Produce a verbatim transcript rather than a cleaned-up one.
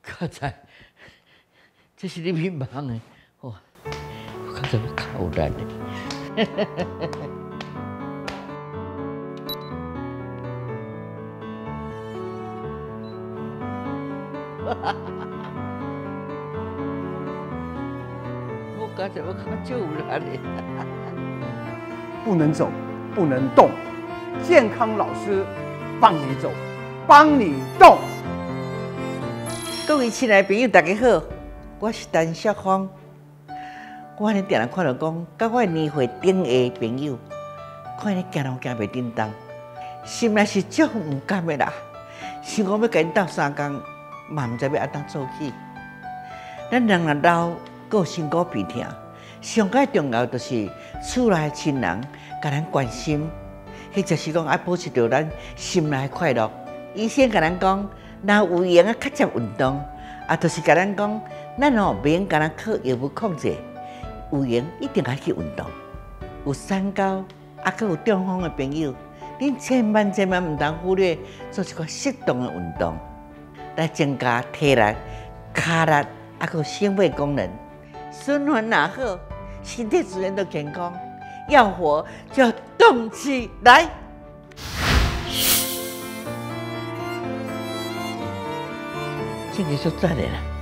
较早，这是你迷茫的，哇！我较早要较有力的。我刚才我看就有力的。 不能走，不能动，健康老师帮你走，帮你动。 各位亲爱的朋友，大家好，我是陈淑芳。我呢定定看到讲，甲我年岁顶下的朋友，看你行路行袂叮当，心内是足唔甘的啦。想讲要甲因斗相共，嘛唔知要安怎做起。咱人若老，阁有身骨病痛，上界重要就是厝内亲人甲咱关心，迄就是讲爱保持着咱心内快乐。医生甲咱讲，若有闲啊，较接运动，啊，就是甲咱讲，咱哦免甲咱靠药物控制，有闲一定爱去运动。有三高啊，阁有中风的朋友，恁千万千万唔通忽略做一个适当的运动，来增加体力、脚力啊，阁有心肺功能。循环哪好，身体自然都健康。要活就要动起来。这个就赞的啦。